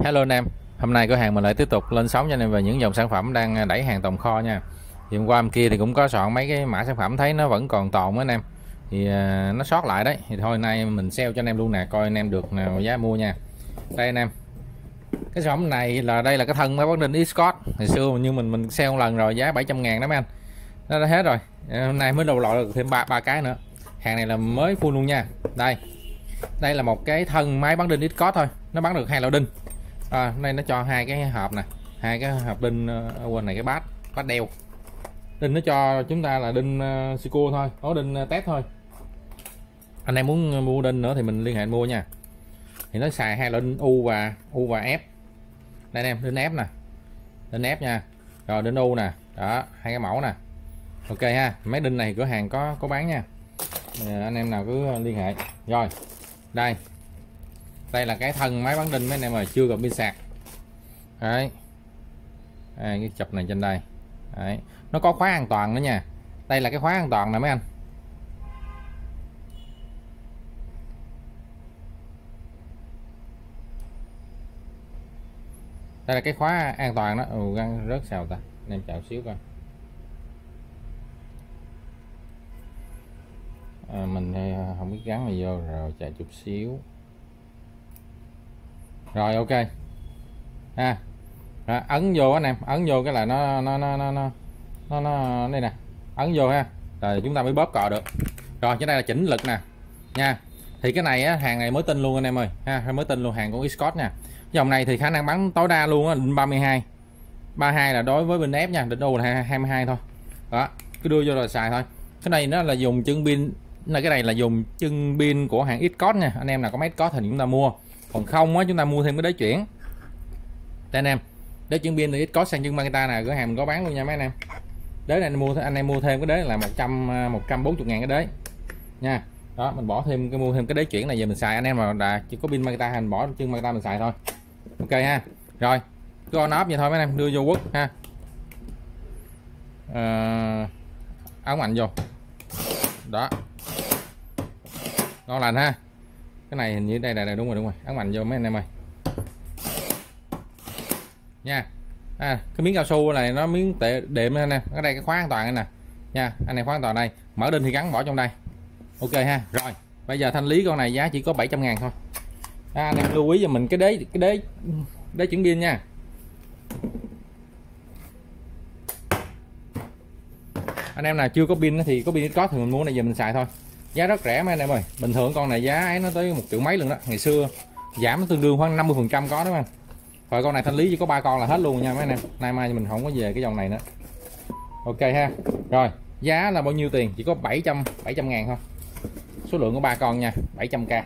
Hello anh em, hôm nay cửa hàng mình lại tiếp tục lên sóng cho anh em về những dòng sản phẩm đang đẩy hàng tồn kho nha. Thì hôm qua hôm kia thì cũng có soạn mấy cái mã sản phẩm thấy nó vẫn còn tồn á anh em. Thì nó sót lại đấy. Thì thôi nay mình sale cho anh em luôn nè, coi anh em được nào giá mua nha. Đây anh em. Cái sản phẩm này là đây là cái thân máy bán đinh Escort. Hồi xưa như mình sale một lần rồi giá 700.000 đó mấy anh. Nó đã hết rồi. Hôm nay mới đầu lọt được thêm ba cái nữa. Hàng này là mới full luôn nha. Đây là một cái thân máy bán đinh Escort thôi, nó bán được 2 lỗ đinh. Đây nó cho hai cái hộp nè, hai cái hộp đinh quên này, cái bát đeo đinh nó cho chúng ta là đinh Sico thôi, có đinh test thôi. Anh em muốn mua đinh nữa thì mình liên hệ mua nha. Thì nó xài hai loại đinh U và F. Đây anh em, đinh F nè, đinh F nha, rồi đinh U nè, đó hai cái mẫu nè. Ok ha, mấy đinh này cửa hàng có bán nha. Anh em nào cứ liên hệ. Rồi đây là cái thân máy bán đinh mấy anh em ơi, chưa gặp pin sạc đấy. Cái chụp này trên đây đấy, nó có khóa an toàn nữa nha. Đây là cái khóa an toàn nè mấy anh. Đây là cái khóa an toàn đó. Gắn rớt sao ta, anh em chào xíu coi. Mình không biết gắn này vô rồi, chạy chút xíu. Rồi ok ha. Ấn vô anh em, ấn vô cái là nó đây nè, ấn vô ha, rồi chúng ta mới bóp cò được. Rồi trên đây là chỉnh lực nè nha. Thì cái này á, hàng này mới tin luôn anh em ơi ha, mới tin luôn, hàng của Escort nha. Dòng này thì khả năng bắn tối đa luôn á, định 32 là đối với bên ép nha, định U là 22 thôi. Đó, cứ đưa vô rồi xài thôi. Cái này nó là dùng chân pin, cái này là dùng chân pin của hãng Escort nha. Anh em nào có máy Escort thì chúng ta mua, còn không á chúng ta mua thêm cái đế chuyển. Đây anh em, đế chuyển pin thì Escort sang chân Makita nè, cửa hàng mình có bán luôn nha mấy anh em. Đế này anh em mua thêm cái đế là 140.000 cái đế nha. Đó, mình bỏ thêm mua thêm cái đế chuyển này về mình xài. Anh em mà chỉ có pin Makita mình bỏ chân Makita mình xài thôi. Ok ha. Rồi cứ on off vậy thôi mấy anh em, đưa vô quất ha. Ống mạnh vô đó, ngon lành ha. Cái này hình như đây là đúng rồi, ống mạnh vô mấy anh em ơi nha. Cái miếng cao su này nó miếng đệm anh em. Ở đây cái khóa an toàn này nè nha, anh em khóa an toàn đây, mở đinh thì gắn bỏ trong đây. Ok ha. Rồi bây giờ thanh lý con này giá chỉ có 700.000 thôi. Anh em lưu ý cho mình cái đế chuyển pin nha. Anh em nào chưa có pin thì có pin có thì mình mua này về mình xài thôi, giá rất rẻ mấy anh em ơi. Bình thường con này giá ấy nó tới 1 triệu mấy lần đó, ngày xưa giảm nó tương đương khoảng 50% có đó anh. Rồi con này thanh lý chỉ có 3 con là hết luôn nha mấy anh em. Nay mai mình không có về cái dòng này nữa. Ok ha. Rồi giá là bao nhiêu tiền, chỉ có 700.000 thôi, số lượng có 3 con nha, 700k.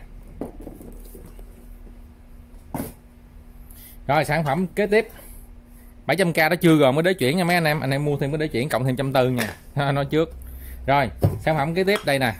Rồi sản phẩm kế tiếp 700k đó chưa gồm cái đế chuyển nha mấy anh em. Anh em mua thêm cái đế chuyển cộng thêm 140 nha, nói trước. Rồi sản phẩm kế tiếp đây nè,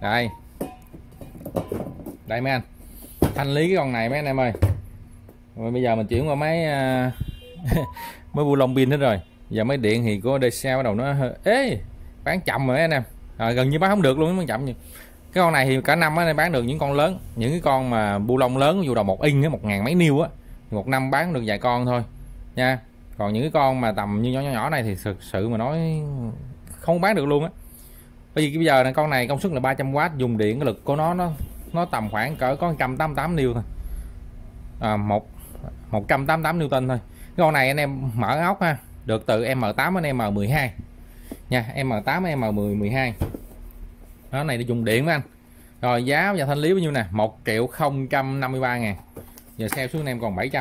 đây mấy anh, thanh lý cái con này mấy anh em ơi. Rồi bây giờ mình chuyển qua máy mới bu lông pin hết rồi, giờ máy điện thì có DC bắt đầu nó bán chậm rồi anh em. Gần như bán không được luôn, nó chậm như cái con này thì cả năm á bán được những con lớn, những cái con mà bu lông lớn dù đầu 1 inch á, 1000 mấy niêu á, thì 1 năm bán được vài con thôi nha. Còn những cái con mà tầm như nhỏ này thì thực sự mà nói không bán được luôn á. Bởi vì bây giờ là con này công suất là 300W, dùng điện cái lực của nó tầm khoảng cỡ có 188 niêu thôi, 188 Newton thôi. Cái con này anh em mở ốc ha, được từ M8 đến M12 nha, M8 đến M12 đó. Này để dùng điện với anh. Rồi giá và thanh lý bao nhiêu nè, 1.053.000, giờ sale xuống anh em còn 700,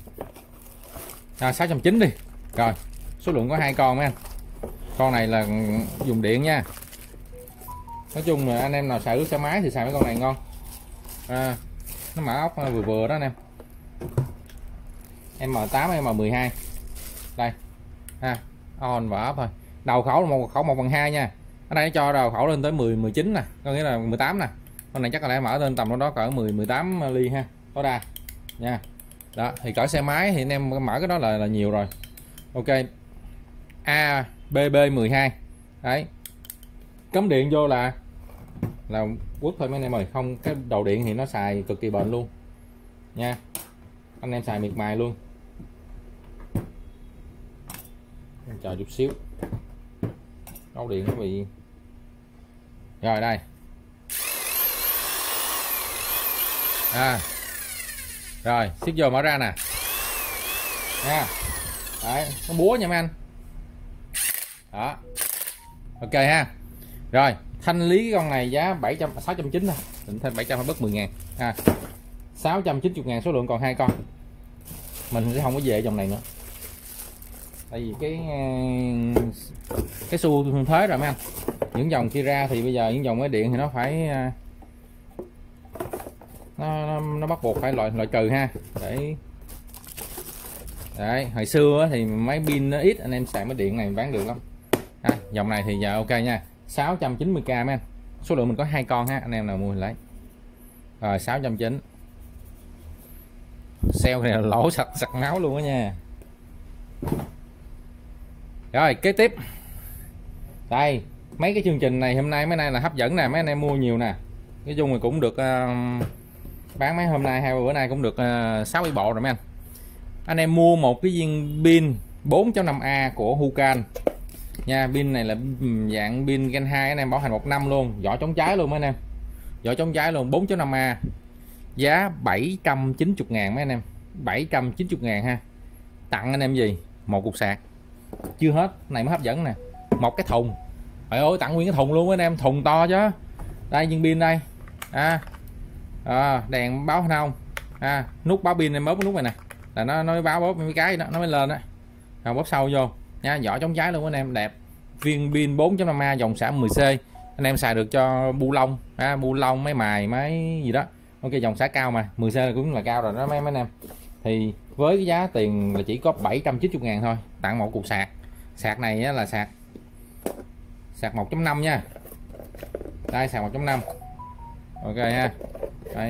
690 đi. Rồi số lượng có 2 con mấy anh, con này là dùng điện nha. Nói chung là anh em nào xài ướt xe máy thì xài mấy con này ngon. Nó mở ốc vừa vừa đó anh em, M8 M12 đây on và ốc thôi. Đầu khẩu là một khẩu 1/2 nha. Ở đây nó cho đầu khẩu lên tới 19 nè, có nghĩa là 18 nè. Con này chắc là mở lên tầm đó cỡ 18 ly ha, tối đa nha. Đó thì cỡ xe máy thì anh em mở cái đó là nhiều rồi. Ok, ABB12 đấy, cắm điện vô là quất thôi mấy anh em ơi, không cái đầu điện thì nó xài cực kỳ bền luôn nha. anh em xài miệt mài luôn. Chờ chút xíu, ốc điện nó bị. Rồi đây rồi xếp vô mở ra nè nha. Đấy, nó búa nha mấy anh. Đó, ok ha. Rồi thanh lý cái con này giá 690 thôi, định thêm 700 phải bớt 10.000 ha. 690.000, số lượng còn 2 con. Mình sẽ không có về dòng này nữa, tại vì cái xu thế rồi mấy anh. Những dòng kia ra thì bây giờ những dòng máy điện thì nó phải nó bắt buộc phải loại trừ ha. Đấy, hồi xưa thì máy pin nó ít, anh em xài máy điện này bán được lắm ha. Dòng này thì giờ ok nha, 690k mấy anh. Số lượng mình có 2 con ha, anh em nào mua thì lấy. Rồi 690. Sale này là lỗ sặc máu luôn đó nha. Rồi kế tiếp đây, mấy cái chương trình này hôm nay mấy nay là hấp dẫn nè, mấy anh em mua nhiều nè. Nói chung là cũng được bán mấy hôm nay hay bữa nay cũng được 6-7 bộ rồi mấy anh. Anh em mua một cái viên pin 4.5A của Hukan nha. Pin này là dạng pin Gen 2, anh em bảo hành 1 năm luôn, vỏ chống cháy luôn mấy anh em, vỏ chống cháy luôn, 4.5A, giá 790.000 mấy anh em, 790.000 ha. Tặng anh em gì? Một cục sạc. Chưa hết, này mới hấp dẫn nè, một cái thùng. Trời ơi, tặng nguyên cái thùng luôn anh em, thùng to chứ. Đây viên pin đây đèn báo không, nút báo pin em bóp cái nút này nè là nó báo bóp mấy cái đó nó mới lên đó. Rồi bóp sâu vô nha, vỏ chống cháy luôn anh em, đẹp. Viên pin 4.5A dòng xả 10C, anh em xài được cho bu lông bu lông, máy mài, máy gì đó. Ok, dòng xả cao mà 10C cũng là cao rồi đó mấy anh em. Thì với cái giá tiền là chỉ có 790.000 thôi, tặng một cục sạc. Sạc này là sạc 1.5 nha. Đây sạc 1.5. Ok ha. Đấy.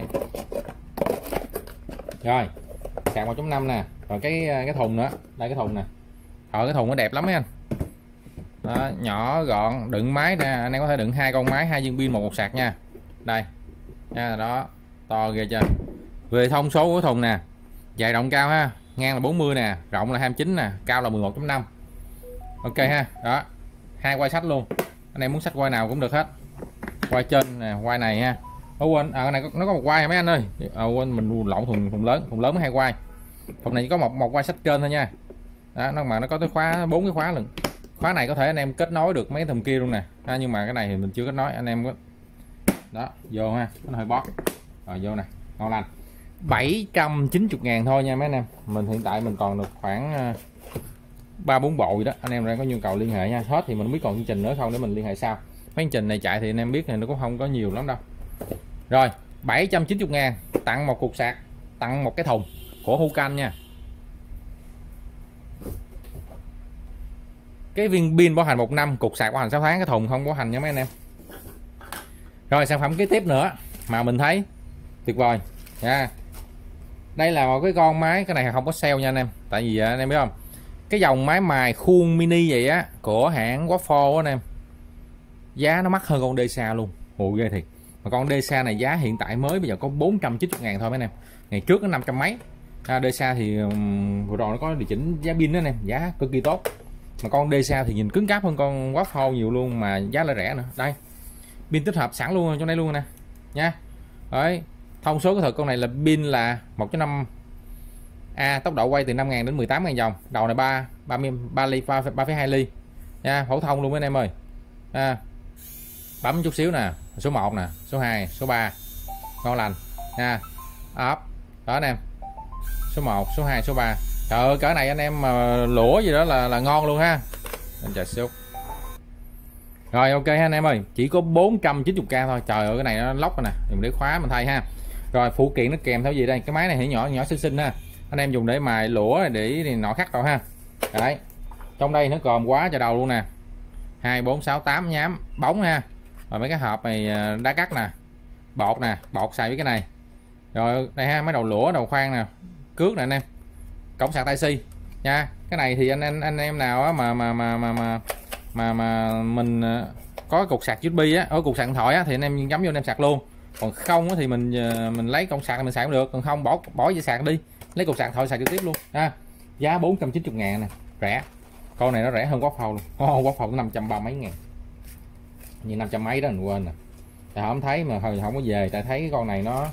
Rồi sạc 1.5 nè. Rồi cái thùng nữa, đây cái thùng nè. Cái thùng nó đẹp lắm mấy anh. Đó, nhỏ gọn, đựng máy nè, anh em có thể đựng 2 con máy, 2 viên pin, một cục sạc nha. Đây nha, đó to ghê chưa. Về thông số của thùng nè, dài rộng cao ha, ngang là 40 nè, rộng là 29 nè, cao là 11.5. ok ha. Đó, 2 quai sách luôn, anh em muốn sách quai nào cũng được hết. Quai trên nè, quai này ha. Quên này nó có một quai mấy anh ơi. Quên mình lộn thùng lớn mới 2 quai. Thùng này chỉ có một quai sách trên thôi nha. Đó, nó có tới khóa, 4 cái khóa lần. Khóa này có thể anh em kết nối được mấy thùng kia luôn nè. Nhưng mà cái này thì mình chưa kết nối, anh em có đó vô ha, nó hơi bóp. Rồi vô nè, ngon lành. 790.000 thôi nha mấy anh em. Mình hiện tại mình còn được khoảng 3-4 bộ gì đó, anh em đang có nhu cầu liên hệ nha. Hết thì mình không biết còn chương trình nữa không để mình liên hệ sau. Mấy chương trình này chạy thì anh em biết thì nó cũng không có nhiều lắm đâu. Rồi 790.000, tặng một cục sạc, tặng một cái thùng của Hukan nha. Cái viên pin bảo hành 1 năm, cục sạc bảo hành 6 tháng, cái thùng không bảo hành nha mấy anh em. Rồi sản phẩm kế tiếp nữa mà mình thấy tuyệt vời nha. Đây là một cái con máy, cái này không có sale nha anh em. Tại vì anh em biết không, cái dòng máy mài khuôn mini vậy á của hãng Waffle anh em, giá nó mắc hơn con DSA luôn. Ồ ghê thiệt. Mà con DSA này giá hiện tại mới bây giờ có 490.000 thôi mấy anh em. Ngày trước nó 500 mấy. DSA thì vừa rồi nó có điều chỉnh giá pin đó anh em, giá cực kỳ tốt. Mà con DSA thì nhìn cứng cáp hơn con Waffle nhiều luôn, mà giá lại rẻ nữa. Đây, pin tích hợp sẵn luôn trong đây luôn nè nha. Đấy, thông số kỹ thuật con này là pin là 1.5A, tốc độ quay từ 5.000 đến 18.000 vòng. Đầu này 3 ly, 3,2 ly nha, phổ thông luôn mấy anh em ơi. Bấm chút xíu nè, số 1 nè, số 2, số 3, ngon lành nha. Up đó anh em, số 1, số 2, số 3. Trời ơi, cỡ này anh em mà lũa gì đó là ngon luôn ha. Anh chờ xíu. Rồi ok ha anh em ơi, chỉ có 490k thôi. Trời ơi, cái này nó lóc rồi nè, dùng để khóa mình thay ha. Rồi phụ kiện nó kèm theo gì đây? Cái máy này thì nhỏ nhỏ xinh xinh ha, anh em dùng để mài lũa, để nọ khắc rồi ha. Đấy, trong đây nó gồm quá trời đầu luôn nè, 2, 4, 6, 8 nhám bóng ha. Rồi mấy cái hộp này đá cắt nè, bột nè, bột xài với cái này. Rồi đây ha, mấy đầu lũa, đầu khoan nè, cước nè anh em, cổng sạc Type-C nha. Cái này thì anh em nào á mà mình có cục sạc USB á, ở cục sạc điện thoại á, thì anh em nhắm vô anh em sạc luôn. Còn không á, thì mình lấy cổng sạc mình xài cũng được, còn không bỏ dây sạc đi, lấy cục sạc thôi xài trực tiếp luôn ha. Giá 490.000 nè, rẻ. Con này nó rẻ hơn Waffle luôn. Waffle 530 mấy ngàn, như 500 mấy đó mình quên nè. Tại không thấy mà hồi không có về, tại thấy cái con này nó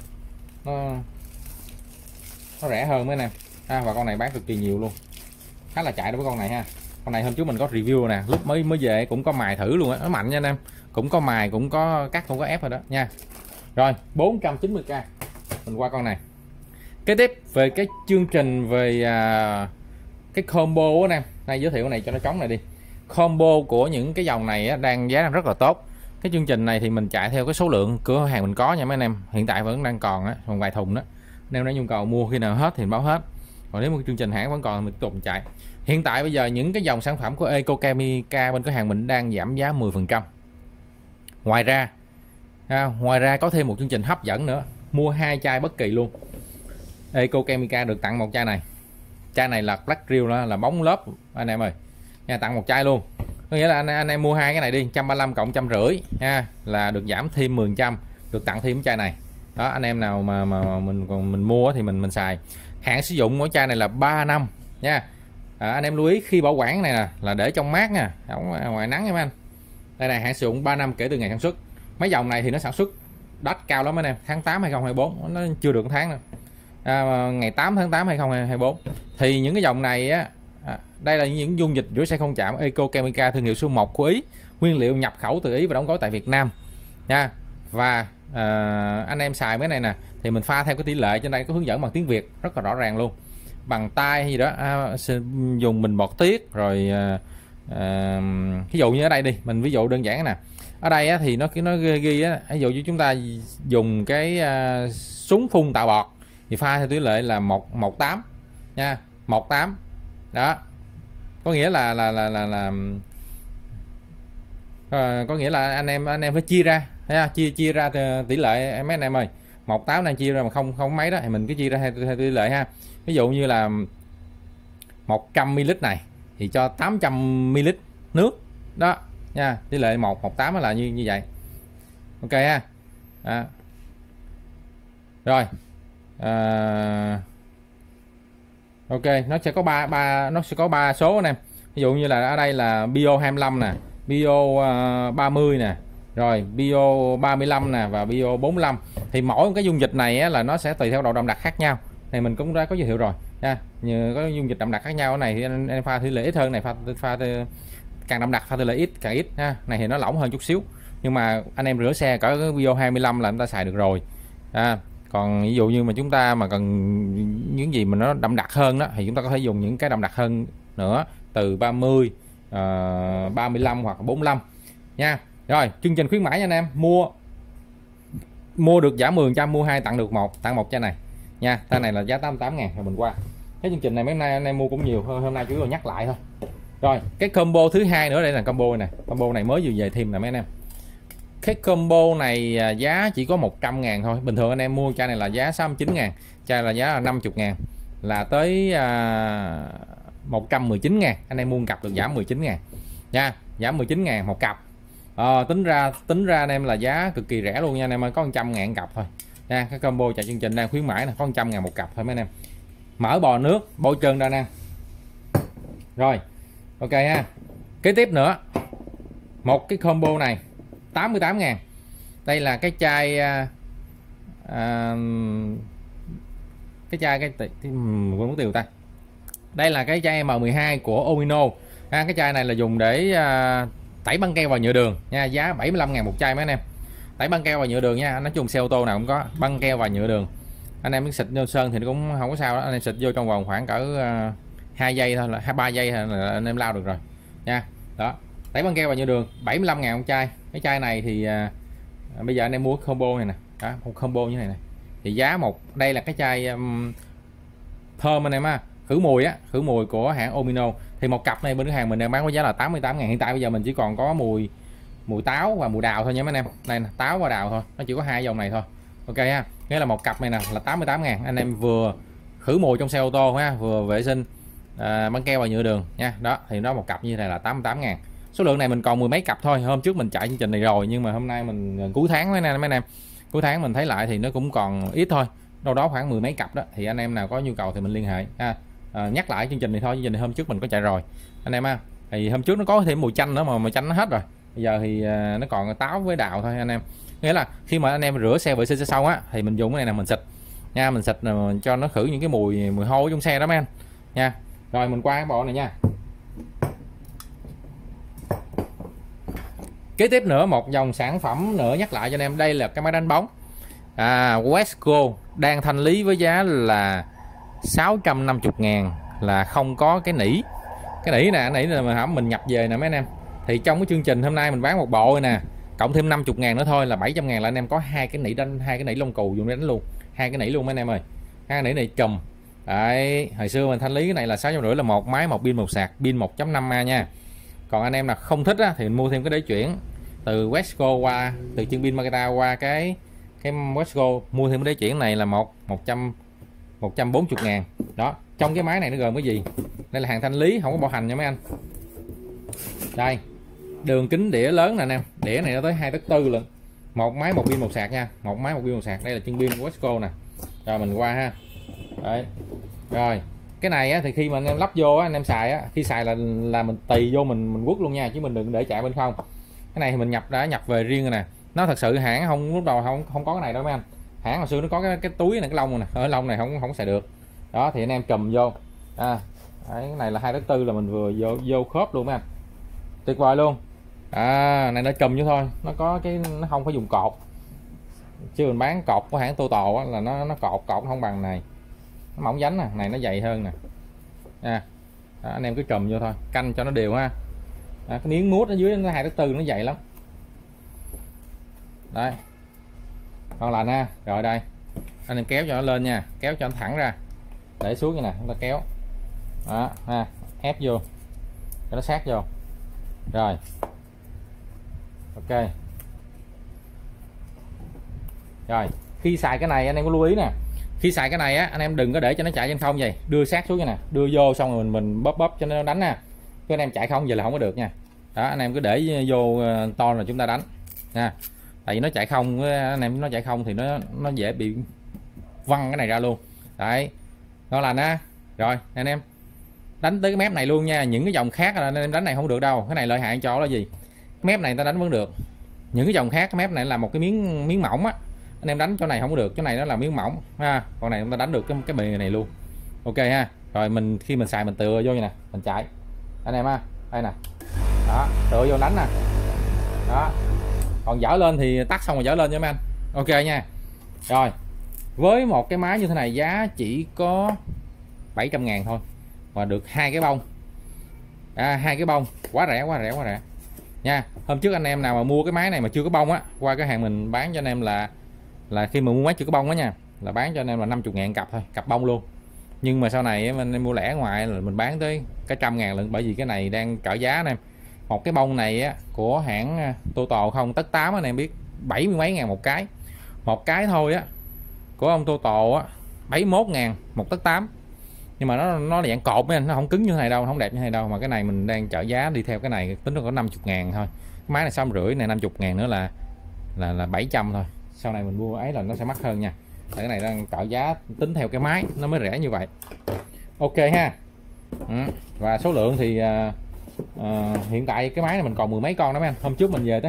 rẻ hơn mấy nè. Và con này bán cực kỳ nhiều luôn, khá là chạy đối với con này ha. Con này hôm trước mình có review nè, lúc mới về cũng có mài thử luôn á, nó mạnh nha anh em, cũng có mài, cũng có cắt, cũng có ép rồi đó nha. Rồi 490k. Mình qua con này. Kế tiếp về cái chương trình về cái combo á anh em, đây giới thiệu cái này cho nó trống này đi. Combo của những cái dòng này á, đang giá đang rất là tốt. Cái chương trình này thì mình chạy theo cái số lượng cửa hàng mình có nha mấy anh em, hiện tại vẫn đang còn á, còn vài thùng đó. Nếu nó nhu cầu mua khi nào hết thì báo hết, còn nếu một chương trình hãng vẫn còn thì mình tiếp tục chạy. Hiện tại bây giờ những cái dòng sản phẩm của Ecochemica bên cửa hàng mình đang giảm giá 10%. Ngoài ra có thêm một chương trình hấp dẫn nữa, mua 2 chai bất kỳ luôn. Ecochemica được tặng một chai này. Chai này là Black Grill, đó là bóng lớp anh em ơi nha, tặng một chai luôn. Có nghĩa là anh em mua 2 cái này đi, 135 cộng 150 ha, là được giảm thêm 10%, được tặng thêm cái chai này. Đó, anh em nào mà mình mua thì mình xài. Hạn sử dụng của chai này là 3 năm nha. Anh em lưu ý khi bảo quản này nè là để trong mát nha, không ngoài nắng nha mấy anh. Đây này, hạn sử dụng 3 năm kể từ ngày sản xuất. Mấy dòng này thì nó sản xuất đắt cao lắm anh em, tháng 8 2024, nó chưa được 1 tháng nữa. Ngày 8 tháng 8 2024 thì những cái dòng này á, đây là những dung dịch rửa xe không chạm Ecochemica thương hiệu số 1 của Ý, nguyên liệu nhập khẩu từ Ý và đóng gói tại Việt Nam nha. Và anh em xài mấy này nè thì mình pha theo cái tỷ lệ, trên đây có hướng dẫn bằng tiếng Việt rất là rõ ràng luôn, bằng tay hay gì đó, dùng bình bọt tiết rồi. Ví dụ như ở đây đi, mình ví dụ đơn giản nè, ở đây á, thì nó ghi á, ví dụ như chúng ta dùng cái súng phun tạo bọt thì pha theo tỷ lệ là 1:8 nha, 1:8 đó, có nghĩa là có nghĩa là anh em phải chia ra ha, chia ra tỷ lệ mấy anh em ơi. 1:8 này chia ra mà không mấy đó thì mình cứ chia ra theo tỷ lệ ha. Ví dụ như là 100 ml này thì cho 800 ml nước đó nha, tỷ lệ 1:8 là như vậy. Ok ha. Rồi ok, nó sẽ có ba số anh em. Ví dụ như là ở đây là bio 25 nè, bio 30 nè, rồi bio 35 nè và bio 45. Thì mỗi một cái dung dịch này á, là nó sẽ tùy theo độ đậm đặc khác nhau. Này mình cũng đã có giới thiệu rồi nha. Như có dung dịch đậm đặc khác nhau, cái này thì anh pha tỷ lệ ít hơn, này pha càng đậm đặc pha tỷ lệ ít càng ít ha. Này thì nó lỏng hơn chút xíu, nhưng mà anh em rửa xe cỡ cái bio 25 là chúng ta xài được rồi. Còn ví dụ như mà chúng ta mà cần những gì mà nó đậm đặc hơn đó thì chúng ta có thể dùng những cái đậm đặc hơn nữa, từ 30, 35 hoặc 45 nha. Rồi chương trình khuyến mãi nha anh em, mua được giảm 10%, mua 2 tặng được 1, tặng 1 chai này nha. Chai này là giá 88.000. Rồi mình qua cái chương trình này mấy nay anh em mua cũng nhiều, hôm nay chủ yếu nhắc lại thôi. Rồi cái combo thứ hai nữa, đây là combo này, combo này mới vừa về thêm nè mấy anh em. Cái combo này giá chỉ có 100.000 thôi. Bình thường anh em mua chai này là giá 69.000, chai là giá là 50.000, là tới 119.000. Anh em mua một cặp được giảm 19.000 nha, giảm 19.000 một cặp. Tính ra anh em là giá cực kỳ rẻ luôn nha anh em ơi, có 100.000 cặp thôi nha. Cái combo chạy chương trình đang khuyến mãi là có 100.000 một cặp thôi mấy anh em. Mỡ bò nước bôi trơn ra nè. Rồi ok ha. Kế tiếp nữa, một cái combo này 88.000. Đây là cái chai quên tiêu ta. Đây là cái chai M12 của Omino. Cái chai này là dùng để tẩy băng keo vào nhựa đường nha, giá 75.000 một chai mấy anh em. Tẩy băng keo vào nhựa đường nha, nói chung xe ô tô nào cũng có băng keo vào nhựa đường. Anh em xịt vô sơn thì nó cũng không có sao đó, anh em xịt vô trong vòng khoảng cỡ 2 giây thôi, là 3 giây thôi là anh em lau được rồi nha. Đó, tẩy băng keo vào nhựa đường 75.000 một chai. Cái chai này thì bây giờ anh em mua combo này nè, đó, một combo như này nè, thì giá đây là cái chai thơm anh em ha, khử mùi của hãng Omino. Thì một cặp này bên cửa hàng mình đang bán với giá là 88.000. Hiện tại bây giờ mình chỉ còn có mùi táo và mùi đào thôi nha mấy anh em. Đây nè, táo và đào thôi, nó chỉ có 2 dòng này thôi. Ok ha, nghĩa là một cặp này nè là 88.000. Anh em vừa khử mùi trong xe ô tô ha, vừa vệ sinh băng keo vào nhựa đường nha. Đó thì nó một cặp như này là 88.000. Số lượng này mình còn 10 mấy cặp thôi, hôm trước mình chạy chương trình này rồi, nhưng mà hôm nay mình cuối tháng mấy anh em, cuối tháng mình thấy lại thì nó cũng còn ít thôi. đâu đó khoảng 10 mấy cặp đó. Thì anh em nào có nhu cầu thì mình liên hệ ha. Nhắc lại chương trình này thôi, chương trình này hôm trước mình có chạy rồi anh em ha. Thì hôm trước nó có thêm mùi chanh nữa mà mùi chanh nó hết rồi, bây giờ thì nó còn táo với đào thôi anh em. Nghĩa là khi mà anh em rửa xe vệ sinh xong á thì mình dùng cái này là mình xịt nha, mình xịt cho nó khử những cái mùi hôi trong xe đó mấy anh nha. Rồi mình qua cái bộ này nha. Kế tiếp nữa một dòng sản phẩm nữa nhắc lại cho anh em, đây là cái máy đánh bóng Wesco đang thanh lý với giá là 650.000, là không có cái nỉ. Cái nỉ nè, nỉ là hãm mình nhập về nè mấy anh em. Thì trong cái chương trình hôm nay mình bán một bộ này nè, cộng thêm 50.000 nữa thôi là 700.000, là anh em có hai cái nỉ đánh, hai cái nỉ lông cù dùng để đánh luôn, hai cái nỉ luôn mấy anh em ơi. Hai nỉ này chùm đấy, hồi xưa mình thanh lý cái này là 650, là một máy, một pin, một sạc, pin 1.5A nha. Còn anh em nào không thích á, thì mình mua thêm cái để chuyển từ Wesco qua, từ chân pin Makita qua cái Wesco, mua thêm cái để chuyển này là 140.000 đó. Trong cái máy này nó gồm cái gì? Đây là hàng thanh lý, không có bảo hành nha mấy anh. Đây, đường kính đĩa lớn nè anh em, đĩa này nó tới 2,4 tấc lận. Một máy, một pin, một sạc nha, một máy, một pin, một sạc. Đây là chân pin của Wesco nè. Rồi mình qua ha. Đấy. Rồi cái này á, thì khi mà anh em lắp vô á, anh em xài á, khi xài là mình tì vô mình quất luôn nha, chứ mình đừng để chạy bên không. Cái này thì mình đã nhập về riêng rồi nè. Nó thật sự hãng không, lúc đầu không có cái này đâu mấy anh. Hãng hồi xưa nó có cái túi này, cái lông này, ở lông này không xài được. Đó thì anh em chùm vô. Đấy, cái này là 2,4 là mình vừa vô khớp luôn mấy anh. Tuyệt vời luôn. Này nó chùm vô thôi, nó có cái, nó không phải dùng cột. Chứ mình bán cột của hãng Total á, là nó cột không bằng này. Nó mỏng dánh nè, này nó dày hơn nè. Đó, anh em cứ chùm vô thôi, canh cho nó đều ha. Cái miếng mút ở dưới nó 2,4 nó dày lắm. Đây. Ngon lành ha. Rồi đây. Anh em kéo cho nó lên nha, kéo cho nó thẳng ra. Để xuống như nè, chúng ta kéo. Đó ha, ép vô. Cho nó sát vô. Rồi. Ok. Rồi, khi xài cái này anh em có lưu ý nè. Khi xài cái này á, anh em đừng có để cho nó chạy trên không vậy, đưa sát xuống như nè, đưa vô xong rồi mình bóp cho nó đánh nha. Chứ anh em chạy không vậy là không có được nha. Đó, anh em cứ để vô to là chúng ta đánh nha. Tại vì nó chạy không, anh em nó chạy không thì nó dễ bị văng cái này ra luôn. Đấy. Đó là nó. Rồi, anh em đánh tới cái mép này luôn nha. Những cái dòng khác là anh em đánh này không được đâu. Cái này lợi hại cho là gì? Mép này ta đánh vẫn được. Những cái dòng khác cái mép này là một cái miếng mỏng á. Anh em đánh chỗ này không có được, chỗ này nó là miếng mỏng ha. Còn này chúng ta đánh được cái bề này luôn. Ok ha. Rồi mình khi mình xài mình tựa vô như nè, mình chạy. Anh em ha. Đây nè. Đó, tựa vô đánh nè. Đó. Còn dở lên thì tắt xong rồi dở lên nha mấy anh. Ok nha. Rồi. Với một cái máy như thế này giá chỉ có 700.000 thôi. Và được hai cái bông. Hai cái bông, quá rẻ nha. Hôm trước anh em nào mà mua cái máy này mà chưa có bông á, qua cái hàng mình bán cho anh em là khi mà mua máy chưa có bông á nha, là bán cho anh em là 50.000 cặp thôi, cặp bông luôn. Nhưng mà sau này mình mua lẻ ngoài là mình bán tới cái 100.000 lần, bởi vì cái này đang trợ giá anh em. Một cái bông này á của hãng Total không tất 8 anh em biết 70 mấy ngàn một cái. Một cái thôi á của ông Total á 71.000 một tất 8. Nhưng mà nó dạng cột với anh, nó không cứng như thế này đâu, không đẹp như thế này đâu. Mà cái này mình đang trợ giá đi theo cái này tính nó có 50.000 thôi. Cái máy này 650 này 50.000 nữa là 700 thôi. Sau này mình mua ấy là nó sẽ mắc hơn nha. Cái này đang trợ giá tính theo cái máy nó mới rẻ như vậy. Ok ha. Và số lượng thì hiện tại cái máy này mình còn 10 mấy con đó mấy anh. Hôm trước mình về tới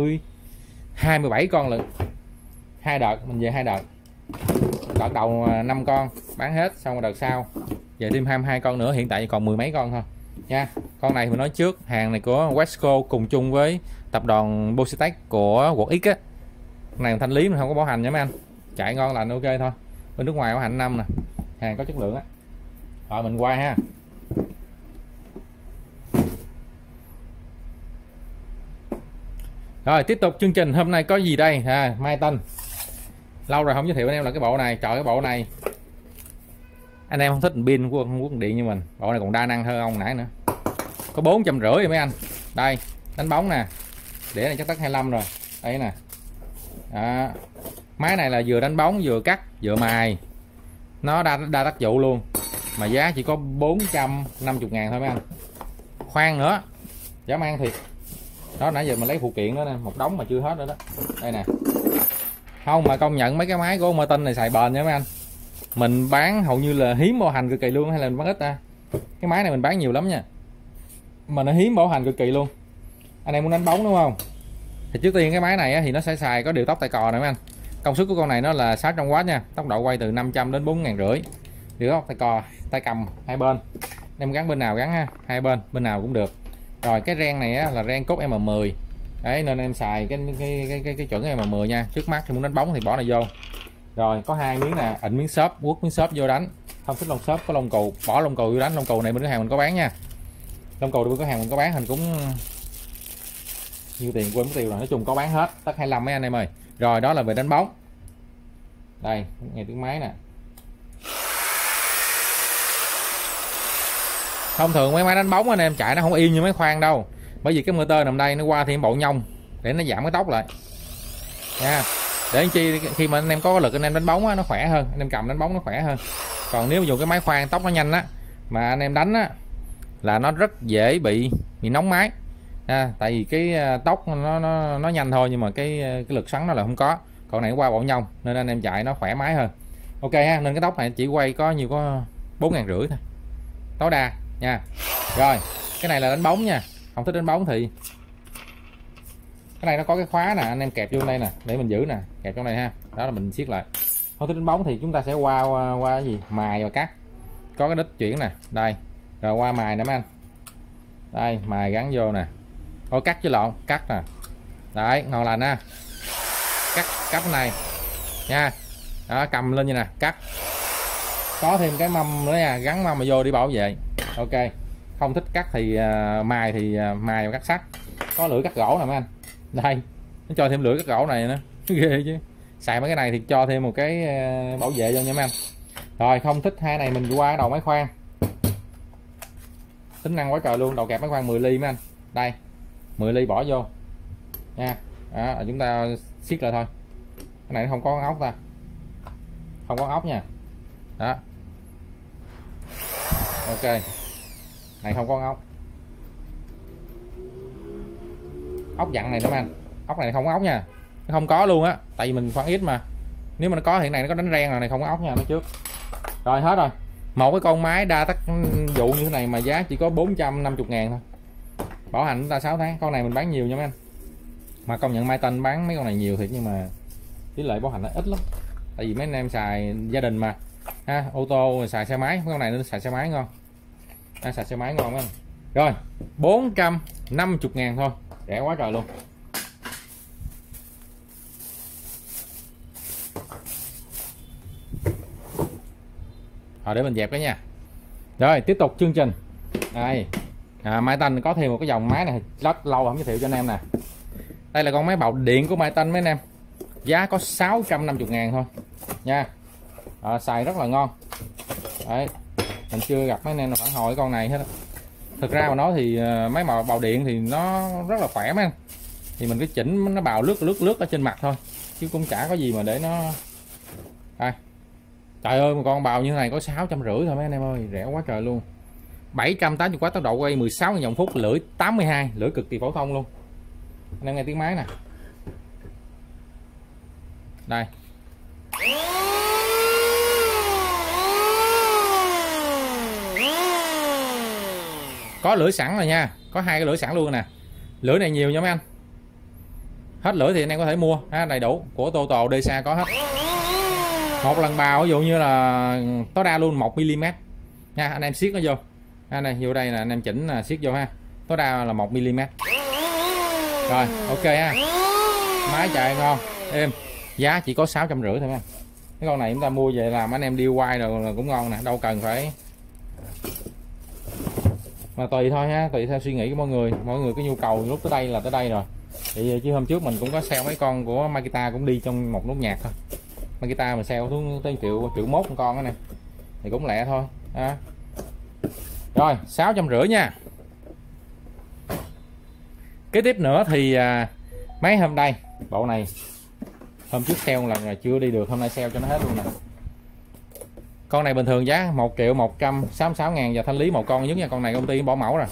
27 con lận. Hai đợt mình về 2 đợt. Đợt đầu 5 con bán hết, xong rồi đợt sau về thêm 22 con nữa, hiện tại còn 10 mấy con thôi nha. Con này mình nói trước, hàng này của Wesco cùng chung với tập đoàn Bositech của quận X á. Này thanh lý mình không có bảo hành nha mấy anh, chạy ngon lành ok thôi. Bên nước ngoài bảo hành 5 nè, hàng có chất lượng á. Rồi mình qua ha. Rồi tiếp tục chương trình hôm nay có gì đây Mai Tân. Lâu rồi không giới thiệu anh em là cái bộ này. Trời, cái bộ này anh em không thích pin của Trung Quốc điện như mình, bộ này còn đa năng hơn ông nãy nữa. Có 450 mấy anh. Đây, đánh bóng nè. Đĩa này chắc tắt 25 rồi. Đây nè. Đó. Máy này là vừa đánh bóng vừa cắt vừa mài. Nó đa tác vụ luôn. Mà giá chỉ có 450.000 thôi mấy anh. Khoan nữa. Giá mang thiệt. Đó, nãy giờ mình lấy phụ kiện đó nè, một đống mà chưa hết nữa đó. Đây nè. Không mà công nhận mấy cái máy của ông Martin này xài bền nha mấy anh. mình bán hầu như là hiếm bảo hành cực kỳ luôn, hay là bán ít ta? Cái máy này mình bán nhiều lắm nha, mà nó hiếm bảo hành cực kỳ luôn. Anh em muốn đánh bóng đúng không, thì trước tiên cái máy này thì nó sẽ xài có điều tốc tay cò nè mấy anh. Công suất của con này nó là 600W nha, tốc độ quay từ 500 đến 4.500. Điều tốc tay cò, tay cầm hai bên, em gắn bên nào gắn ha, hai bên nào cũng được. Rồi cái ren này là ren cốt M10 đấy, nên em xài cái chuẩn M10 nha. Trước mắt thì muốn đánh bóng thì bỏ này vô. Rồi có hai miếng nè, ịnh miếng xốp, quất miếng xốp vô đánh. Không thích lông xốp có lông cù, bỏ lông cù vô đánh. Lông cù này bên cửa hàng mình có bán nha, lông cù bên cửa hàng mình có bán, hình cũng nhiêu tiền quên mất tiêu rồi, nói chung có bán hết, tất 25 mấy anh em ơi. Rồi đó là về đánh bóng. Đây nghe tiếng máy nè. Thông thường mấy máy đánh bóng anh em chạy nó không yên như máy khoan đâu, bởi vì cái motor nằm đây nó qua thêm bộ nhông để nó giảm cái tốc lại nha, để anh chi khi mà anh em có lực anh em đánh bóng á, nó khỏe hơn, anh em cầm đánh bóng nó khỏe hơn. Còn nếu dùng cái máy khoan tốc nó nhanh á, mà anh em đánh á là nó rất dễ bị nóng máy tại vì cái tốc nó nhanh thôi, nhưng mà cái lực xoắn nó là không có. Còn này qua bộ nhông nên anh em chạy nó khỏe máy hơn. Ok ha, nên cái tốc này chỉ quay có nhiều có 4.500 thôi tối đa nha. Rồi cái này là đánh bóng nha, không thích đánh bóng thì cái này nó có cái khóa nè, anh em kẹp vô đây nè để mình giữ nè, kẹp trong này ha, đó là mình siết lại. Không thích đánh bóng thì chúng ta sẽ qua cái gì mài và cắt, có cái đít chuyển nè đây, rồi qua mài nè mấy anh, đây mài gắn vô nè, thôi cắt chứ lộn, cắt nè, đấy ngon lành ha. Cắt cái này nha, đó cầm lên như nè, cắt. Có thêm cái mâm nữa nha, gắn mâm mà vô đi bảo vệ. Ok, không thích cắt thì mài và cắt sắt, có lưỡi cắt gỗ nè mấy anh, đây nó cho thêm lưỡi cắt gỗ này nữa ghê chứ. Xài mấy cái này thì cho thêm một cái bảo vệ cho nha mấy anh. Rồi không thích hai này mình qua đầu máy khoan, tính năng quá trời luôn. Đầu kẹp máy khoan 10 ly mấy anh, đây 10 ly bỏ vô nha, đó, chúng ta siết lại thôi. Cái này nó không có ốc ta, không có ốc nha, đó ok, này không có ốc dặn này đó anh, ốc này không có ốc nha, nó không có luôn á, tại vì mình khoan ít mà. Nếu mà nó có hiện này nó có đánh ren rồi, này không có ốc nha, nó trước. Rồi hết rồi, một cái con máy đa tác vụ như thế này mà giá chỉ có 450.000 thôi, bảo hành chúng ta 6 tháng. Con này mình bán nhiều nha mấy anh, mà công nhận Myton bán mấy con này nhiều thiệt, nhưng mà tỷ lệ bảo hành nó ít lắm, tại vì mấy anh em xài gia đình mà ha, ô tô xài xe máy, mấy con này nó xài xe máy ngon, xài xe máy ngon mấy anh. Rồi 450.000 thôi, rẻ quá trời luôn. Để mình dẹp cái nha. Rồi tiếp tục chương trình đây, Myton có thêm một cái dòng máy này rất lâu không giới thiệu cho anh em nè. Đây là con máy bạo điện của Myton mấy anh em, giá có 650.000 thôi nha, xài rất là ngon đấy. Mình chưa gặp mấy anh em phản hồi con này hết. Thực ra mà nói thì máy bào điện thì nó rất là khỏe mấy anh, thì mình cứ chỉnh nó bào lướt ở trên mặt thôi, chứ cũng chả có gì mà để nó đây. Trời ơi, một con bào như thế này có 650 thôi mấy anh em ơi, rẻ quá trời luôn. 780W, tốc độ quay 16.000 vòng phút, lưỡi 82, lưỡi cực kỳ phổ thông luôn. Anh em nghe tiếng máy nè, đây có lưỡi sẵn rồi nha, có hai cái lưỡi sẵn luôn nè. Lưỡi này nhiều nha mấy anh, hết lưỡi thì anh em có thể mua đầy đủ, của Total DSA có hết. Một lần bào ví dụ như là tối đa luôn 1mm nha, anh em siết nó vô này, vô đây là anh em chỉnh siết vô ha, tối đa là 1mm. Rồi ok ha, máy chạy ngon êm, giá chỉ có 650 thôi nha. Cái con này chúng ta mua về làm anh em DIY rồi là cũng ngon nè, đâu cần phải, mà tùy thôi ha, tùy theo suy nghĩ của mỗi người cái nhu cầu lúc tới đây là tới đây rồi. Thì chứ hôm trước mình cũng có sale mấy con của Makita cũng đi trong một nốt nhạc thôi, Makita mà sale xuống tới triệu mốt một con đó nè, thì cũng lẹ thôi ha. Rồi 650 nha. Kế tiếp nữa thì mấy hôm đây bộ này hôm trước sale là chưa đi được, hôm nay sale cho nó hết luôn nè. Con này bình thường giá 1.166.000 và thanh lý một con nhất nha, con này công ty bỏ mẫu rồi.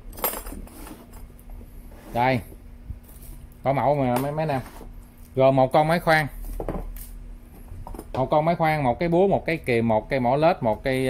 Đây bỏ mẫu mà mấy nè, gồm một con máy khoan một con máy khoan, một cái búa, một cái kìm, một cây mỏ lết, một cây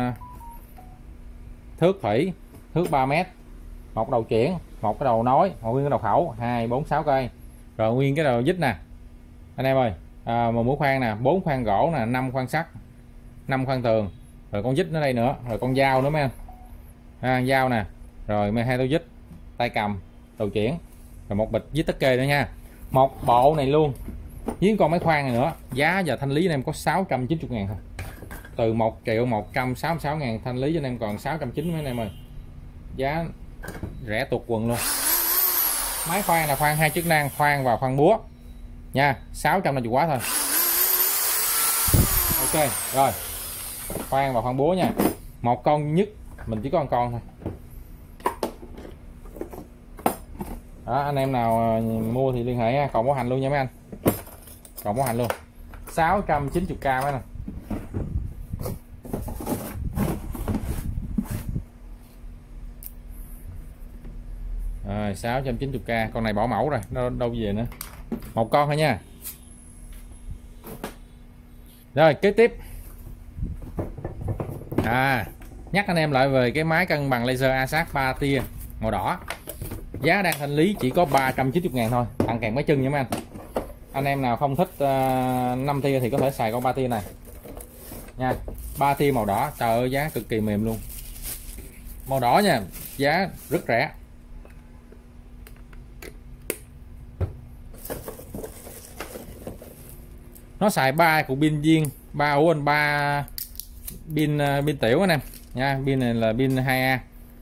thước thủy, thước 3 m, một đầu chuyển, một cái đầu nối, một nguyên cái đầu khẩu, 2 4 6 cây, rồi nguyên cái đầu vít nè anh em ơi. Một mũi khoan nè, 4 khoan gỗ nè, 5 khoan sắt, 5 khoan tường, rồi con vít ở đây nữa, rồi con dao nữa mấy anh, dao nè, rồi 2 đầu vít, tay cầm, đầu chuyển, rồi một bịch vít tất kê nữa nha. Một bộ này luôn với con máy khoan này nữa, giá giờ thanh lý anh em có 690.000 thôi. Từ 1.166.000 thanh lý cho anh em còn 690 anh em ơi, giá rẻ tuột quần luôn. Máy khoan là khoan 2 chức năng, khoan và khoan búa nha, 650 quá thôi. Ok rồi, khoan và khoan búa nha, một con nhất, mình chỉ có một con thôi. Đó, anh em nào mua thì liên hệ ha, còn bảo hành luôn nha mấy anh, còn bảo hành luôn. 690k mấy anh. Rồi 690k, con này bỏ mẫu rồi, nó đâu về nữa, một con thôi nha. Rồi kế tiếp, nhắc anh em lại về cái máy cân bằng laser Asac 3 tia màu đỏ, giá đang thanh lý chỉ có 390.000 thôi, tặng kèm máy chân nha mấy anh. Anh em nào không thích 5 tia thì có thể xài con 3 tia này nha. 3 tia màu đỏ, trời ơi giá cực kỳ mềm luôn, màu đỏ nha, giá rất rẻ. Nó xài 3 cục pin viên, 3 pin tiểu anh em nha. Pin này là pin 2A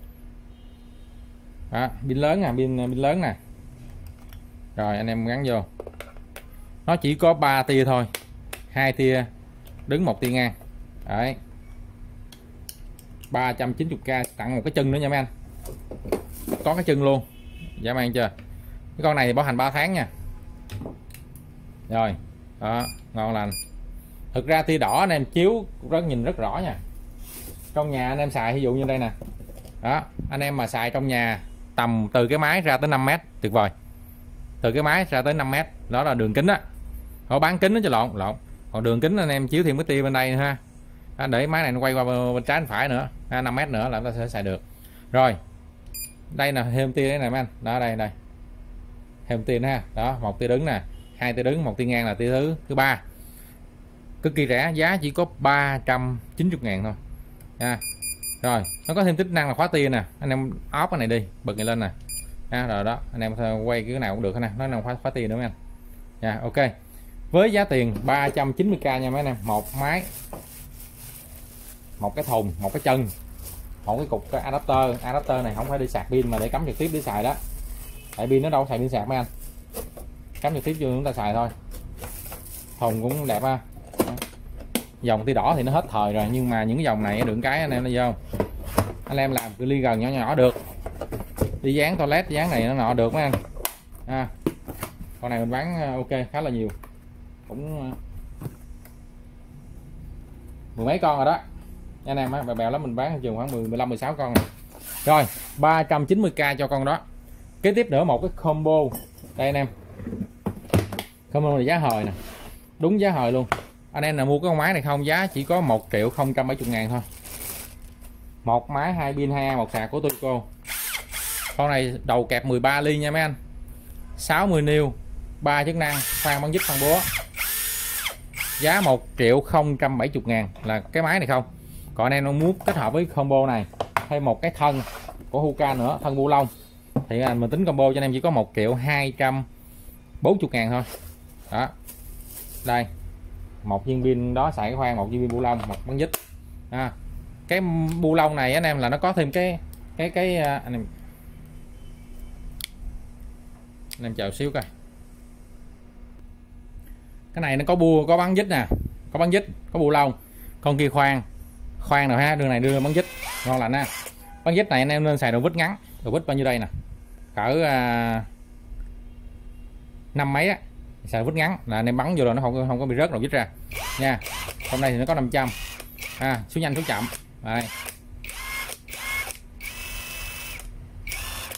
đó, pin lớn nè, pin lớn nè. Rồi anh em gắn vô, nó chỉ có 3 tia thôi, 2 tia đứng, 1 tia ngang đấy. 390k, tặng một cái chân nữa nha mấy anh, có cái chân luôn, dã man chưa. Cái con này thì bảo hành 3 tháng nha. Rồi đó, ngon lành. Thực ra tia đỏ anh em chiếu nhìn rất rõ nha. Trong nhà anh em xài ví dụ như đây nè, đó anh em mà xài trong nhà tầm từ cái máy ra tới 5 m, tuyệt vời. Từ cái máy ra tới 5 m, đó là đường kính á, họ bán kính nó cho lộn. Còn đường kính anh em chiếu thêm cái tia bên đây nữa ha, để máy này nó quay qua bên trái bên phải nữa, 5 m nữa là chúng ta sẽ xài được. Rồi đây là thêm tia đấy này mấy anh, đó đây thêm tia nữa ha, đó một tia đứng nè, 2 tia đứng, 1 tia ngang là tia thứ 3. Cực kỳ rẻ, giá chỉ có 390.000 thôi nha. Rồi nó có thêm chức năng là khóa tia nè, anh em off cái này đi, bật này lên nè rồi đó, anh em quay cái nào cũng được nè, nó nằm khóa tia nữa mấy anh nha. Ok, với giá tiền 390k nha mấy anh em, một máy, một cái thùng, một cái chân, một cái cục, cái adapter này không phải đi sạc pin mà để cắm trực tiếp để xài đó, tại pin nó đâu xài pin sạc mấy anh, cắm trực tiếp vô chúng ta xài thôi. Thùng cũng đẹp ha, dòng tia đỏ thì nó hết thời rồi, nhưng mà những cái dòng này được cái anh em nó vô, anh em làm cự ly gần nhỏ nhỏ được, đi dán toilet dán này nó nọ được mấy anh. Con này mình bán ok khá là nhiều, cũng mười mấy con rồi đó anh em á, bèo lắm mình bán chừng khoảng 15 16 con này. Rồi 390k cho con đó. Kế tiếp nữa một cái combo đây anh em, combo này giá hời nè, đúng giá hời luôn. Anh em nào mua cái con máy này không, giá chỉ có 1.070.000 thôi. Một máy 2 pin 2A, một sạc của Toyco. Con này đầu kẹp 13 ly nha mấy anh, 60 niêu, 3 chức năng, khoan bắn vít khoan búa. Giá 1.070.000 là cái máy này không. Còn anh em muốn kết hợp với combo này thêm một cái thân của Huka nữa, thân bu lông, thì mình tính combo cho anh em chỉ có 1.240.000 thôi. Đó. Đây. Một viên pin đó xài cái khoan, một viên pin bu lông, một bắn vít. Cái bu lông này anh em là nó có thêm cái anh em chờ xíu coi. Cái này nó có bua, có bắn vít nè, có bắn vít, có bu lông. Con kia khoan rồi ha, đường này đưa bắn vít, ngon lành ha. Bắn vít này anh em nên xài đầu vít ngắn, đầu vít bao nhiêu đây nè, cỡ 5 mấy á, xài vít ngắn là anh em bắn vô rồi nó không có bị rớt đầu vít ra nha. Hôm nay thì nó có 500, số nhanh số chậm. Đây.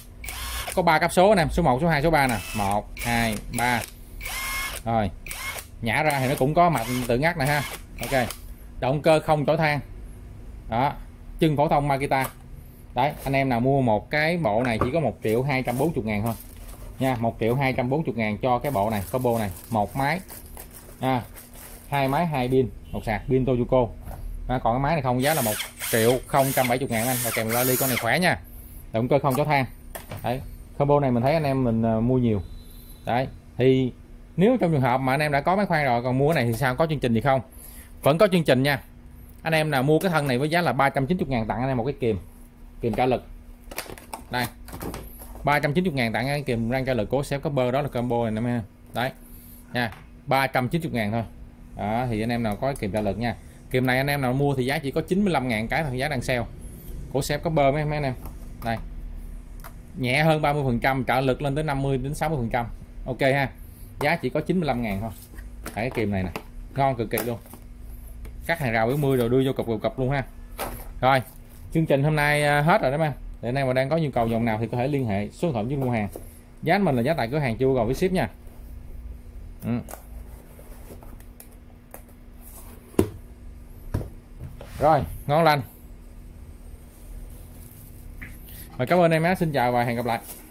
Có 3 cấp số anh em, số 1, số 2, số 3 nè, 1 2 3. Rồi nhả ra thì nó cũng có mặt tự ngắt nè ha. Ok, động cơ không chổi than đó, chân phổ thông Makita. Đấy, anh em nào mua một cái bộ này chỉ có 1.240.000 thôi nha, 1.240.000 cho cái bộ này, combo này, một máy hai máy, hai pin, một sạc pin Toyuko. Còn cái máy này không, giá là 1.070.000 anh, và kèm la ly con này khỏe nha, động cơ không chổi than. Đấy, combo này mình thấy anh em mình mua nhiều. Đấy, thì nếu trong trường hợp mà anh em đã có máy khoan rồi còn mua cái này thì sao, có chương trình gì không? Vẫn có chương trình nha. Anh em nào mua cái thân này với giá là 390.000 tặng anh em một cái kìm trợ lực. Đây, 390.000 tặng cái kìm rang trợ lực của Sếp Copper, đó là combo này em. Đấy nha, 390.000 thôi. Đó, thì anh em nào có cái kìm trợ lực nha. Kìm này anh em nào mua thì giá chỉ có 95.000 cái thôi, giá đang sale của Sếp Copper mấy anh em. Đây, nhẹ hơn 30%, trợ lực lên tới 50 đến 60%. Ok ha, giá chỉ có 95.000 thôi. Cái kìm này nè, ngon cực kỳ luôn, cắt hàng rào 70 rồi đưa vô cục luôn ha. Rồi, chương trình hôm nay hết rồi đó em. Thì anh em mà đang có nhu cầu dòng nào thì có thể liên hệ số điện thoại với mua hàng. Giá mình là giá tại cửa hàng chưa gồm với ship nha. Rồi, ngon lành. Và cảm ơn em. Xin chào và hẹn gặp lại.